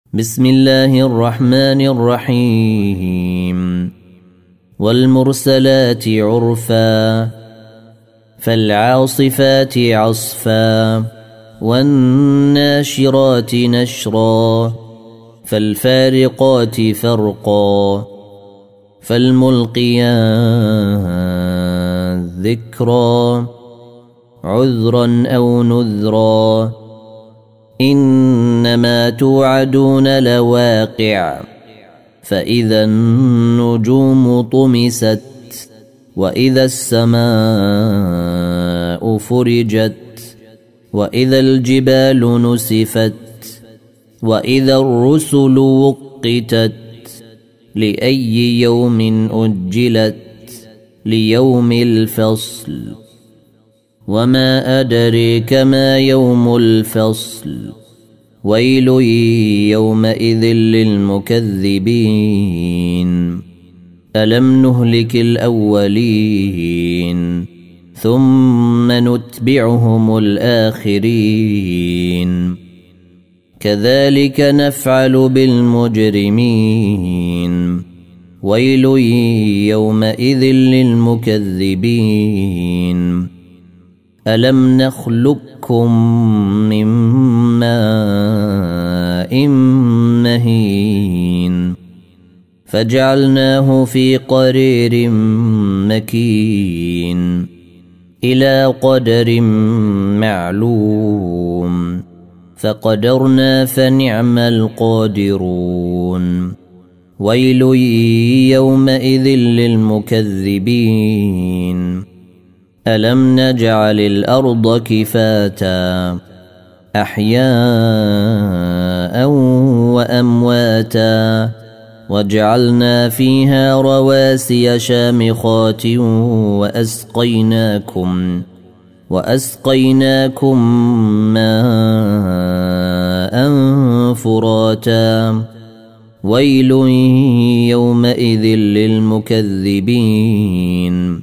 بسم الله الرحمن الرحيم والمرسلات عرفا فالعاصفات عصفا والناشرات نشرا فالفارقات فرقا فالملقيات ذكرا عذرا أو نذرا إنما توعدون لواقع فإذا النجوم طمست وإذا السماء فرجت وإذا الجبال نسفت وإذا الرسل وقتت لأي يوم أجلت ليوم الفصل وما أدريك ما يوم الفصل ويل يومئذ للمكذبين ألم نهلك الأولين ثم نتبعهم الآخرين كذلك نفعل بالمجرمين ويل يومئذ للمكذبين ألم نخلقكم من ماء مهين فجعلناه في قرير مكين إلى قدر معلوم فقدرنا فنعم القادرون ويل يومئذ للمكذبين ألم نجعل الأرض كفاتا أحياء وأمواتا وجعلنا فيها رواسي شامخات وأسقيناكم ماء فراتا ويل يومئذ للمكذبين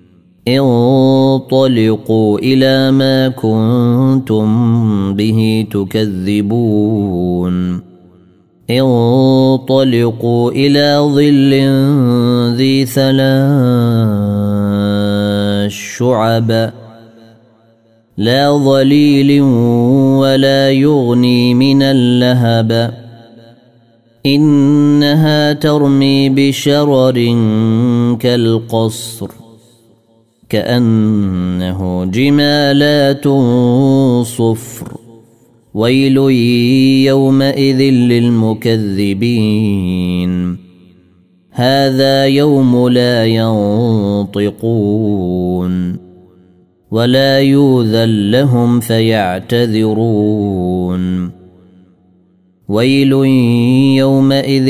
انطلقوا إلى ما كنتم به تكذبون انطلقوا إلى ظل ذي 3 شعب لا ظليل ولا يغني من اللهب إنها ترمي بشرر كالقصر كأنه جمالات صفر ويل يومئذ للمكذبين هذا يوم لا ينطقون ولا يؤذن لهم فيعتذرون ويل يومئذ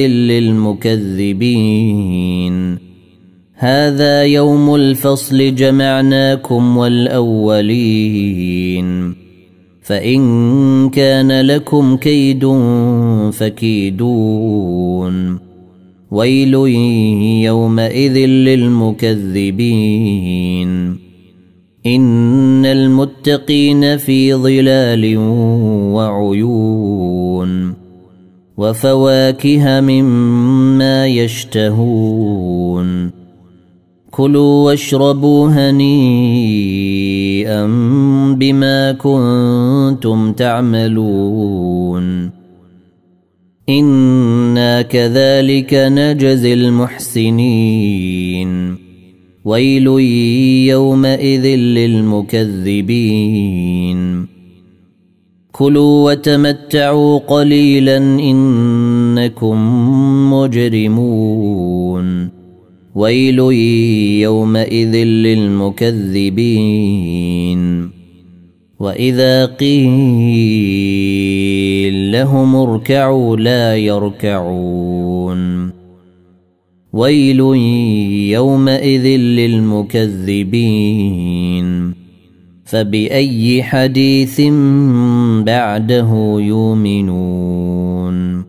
للمكذبين هذا يوم الفصل جمعناكم والأولين فإن كان لكم كيد فكيدون ويل يومئذ للمكذبين إن المتقين في ظلال وعيون وفواكه مما يشتهون كلوا واشربوا هنيئا بما كنتم تعملون إنا كذلك نجزي المحسنين ويل يومئذ للمكذبين كلوا وتمتعوا قليلا إنكم مجرمون ويل يومئذ للمكذبين وإذا قيل لهم اركعوا لا يركعون ويل يومئذ للمكذبين فبأي حديث بعده يؤمنون